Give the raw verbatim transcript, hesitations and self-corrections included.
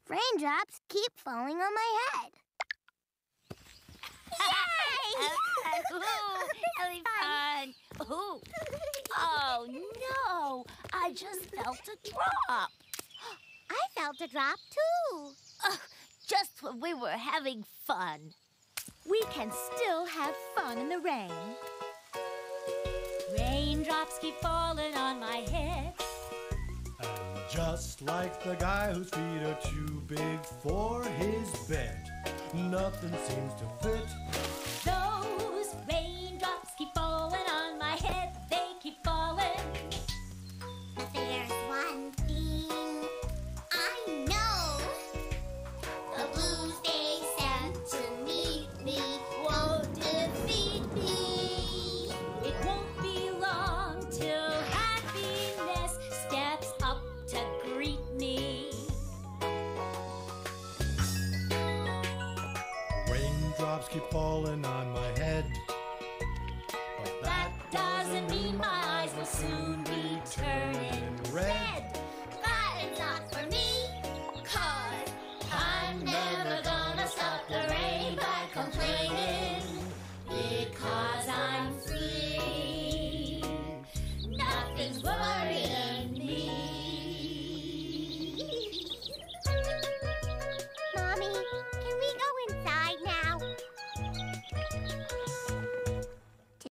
Raindrops keep falling on my head. Yay! Ooh, really fun. Ooh. Oh, no. I just felt a drop. I felt a drop, too. Uh, just when we were having fun. We can still have fun in the rain. Raindrops keep falling on my head. And just like the guy whose feet are too big for his bed, nothing seems to fit. Those raindrops keep falling on my head. They keep falling. But there's one thing I know. The blues they sent to meet me won't defeat me. It won't be long till happiness steps up to greet me. Raindrops keep falling on my head, but That doesn't mean my eyes will soon be turned